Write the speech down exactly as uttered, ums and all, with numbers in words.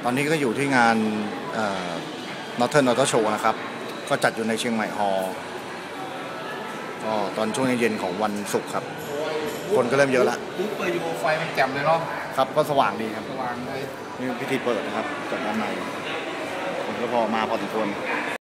ตอนนี้ก็อยู่ที่งานนอร์เทิร์นออโต้โชว์นะครับก็จัดอยู่ในเชียงใหม่ฮอลล์ก็ตอนช่วงเย็นของวันศุกร์ครับคนก็เริ่มเยอะแล้วปุ๊บเปิดอยู่ไฟมันแจ่มเลยเนาะครับก็สว่างดีครับสว่างเลยนี่พิธีเปิดนะครับจากด้านในคนก็พอมาพอสมควร